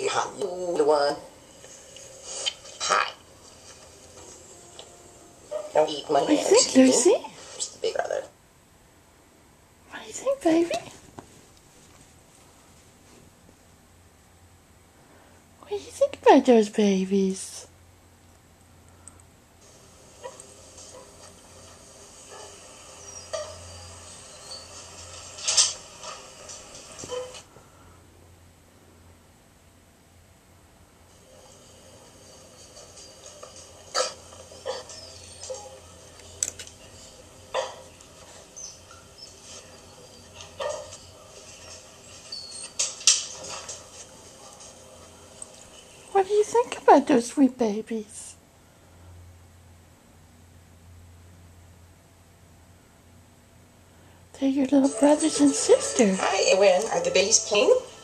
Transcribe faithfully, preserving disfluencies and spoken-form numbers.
hot. You the one. Hi. Don't eat my What do you hands. think, Lucy? Just the big brother. What do you think, baby? What do you think about those babies? What do you think about those sweet babies? They're your little brothers and sisters. Hi, Erin. Are the babies playing?